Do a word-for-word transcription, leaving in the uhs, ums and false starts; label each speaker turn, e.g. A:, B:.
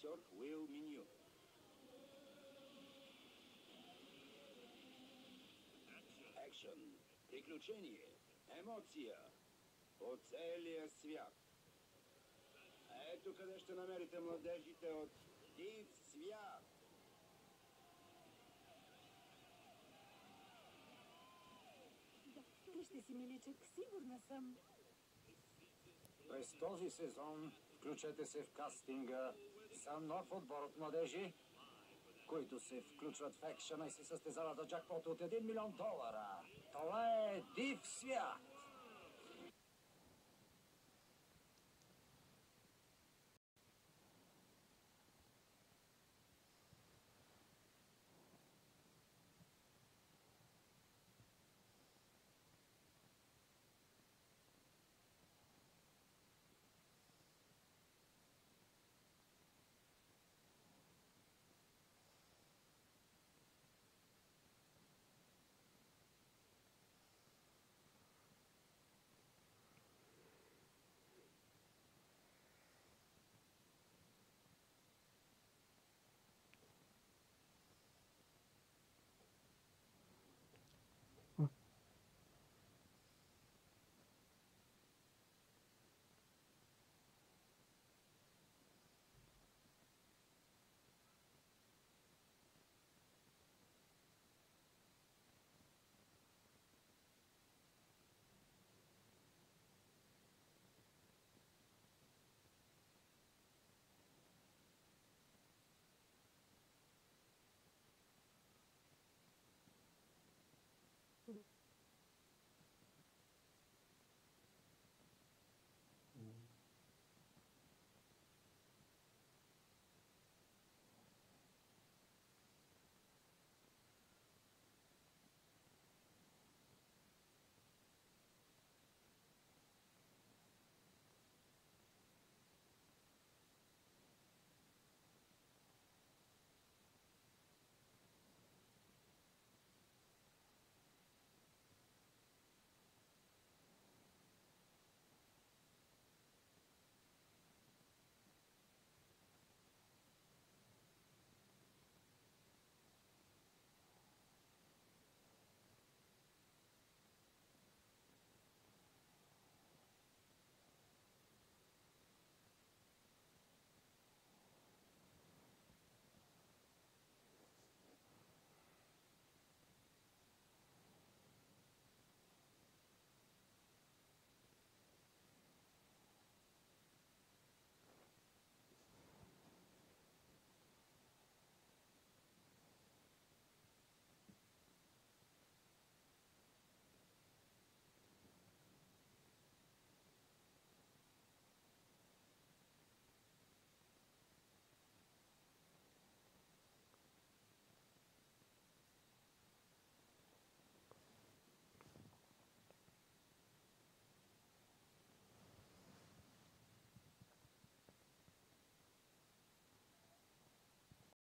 A: режисер Уилл Меню. Екшен, приключение, емоция по целия свят. Ето къде ще намерите младежите от див свят.
B: Ти ще си, миличък, сигурна съм.
C: През този сезон включете се в кастинга за нов отбор от младежи, които се включват в екшена и се състезават за джакпот от един милион долара. Това е Див свят!